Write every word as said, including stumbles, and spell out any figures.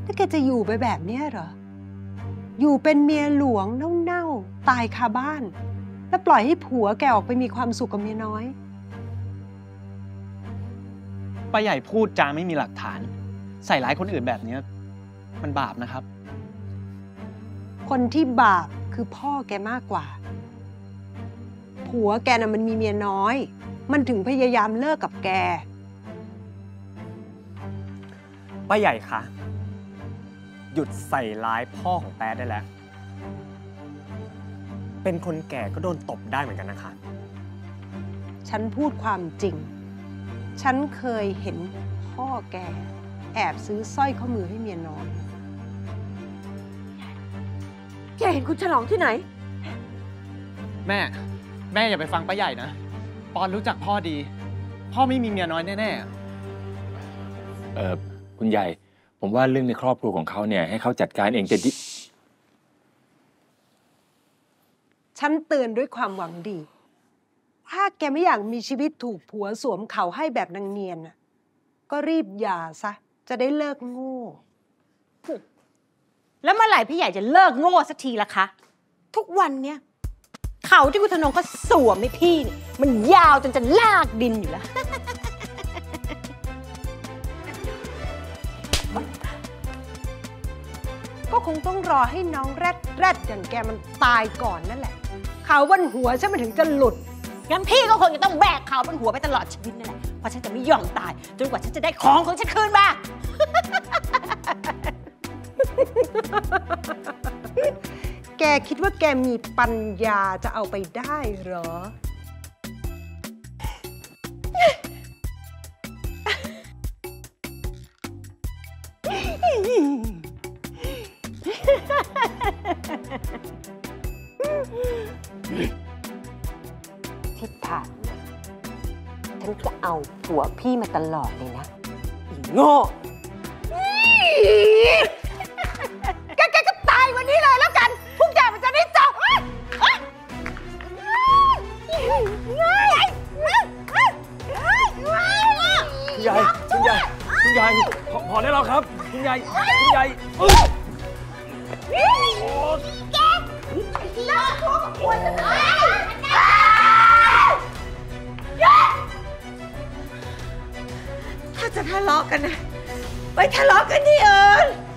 แล้วแกจะอยู่ไปแบบนี้เหรออยู่เป็นเมียหลวงเน่าๆตายคาบ้านแล้วปล่อยให้ผัวแกออกไปมีความสุขกับเมียน้อยป้าใหญ่พูดจาไม่มีหลักฐานใส่ร้ายคนอื่นแบบนี้มันบาปนะครับคนที่บาปคือพ่อแกมากกว่าผัวแกน่ะมันมีเมียน้อยมันถึงพยายามเลิกกับแกป้าใหญ่คะหยุดใส่ร้ายพ่อของแป๊ดได้แล้วเป็นคนแก่ก็โดนตบได้เหมือนกันนะคะฉันพูดความจริงฉันเคยเห็นพ่อแกแอบซื้อสร้อยข้อมือให้เมียน้อยแกเห็นคุณฉลองที่ไหนแม่แม่อย่าไปฟังป้าใหญ่นะปอนรู้จักพ่อดีพ่อไม่มีเมียน้อยแน่ๆเออคุณใหญ่ผมว่าเรื่องในครอบครัวของเขาเนี่ยให้เขาจัดการเองจะดีฉันเตือนด้วยความหวังดีถ้าแกไม่อยากมีชีวิตถูกผัวสวมเขาให้แบบนางเนียนน่ะก็รีบหย่าซะจะได้เลิกโง่แล้วเมื่อไหร่พี่ใหญ่จะเลิกโง่สักทีล่ะคะทุกวันเนี้ยเขาที่คุณธนงเขาสวมให้พี่เนี่ยมันยาวจนจะลากดินอยู่แล้วก็คงต้องรอให้น้องแรดแรดอย่างแกมันตายก่อนนั่นแหละเขาบนหัวฉันมันถึงจะหลุดงั้นพี่ก็คงจะต้องแบกเขาบนหัวไปตลอดชีวิตนั่นแหละเพราะฉันจะไม่ยอมตายจนกว่าฉันจะได้ของของฉันคืนมาแกคิดว่าแกมีปัญญาจะเอาไปได้เหรอที่ผ่านฉันจะเอาผัวพี่มาตลอดเลยนะอีโง่แกแกก็ตายวันนี้เลยแล้วกันทุกอย่างมันจะได้จบคุณยายคุณยายคุณยายพอพอได้แล้วครับคุณยายคุณยายเออแกเลิกพูดกับผัวฉันเลยถ้าจะทะเลาะกันนะไปทะเลาะกันที่อื่น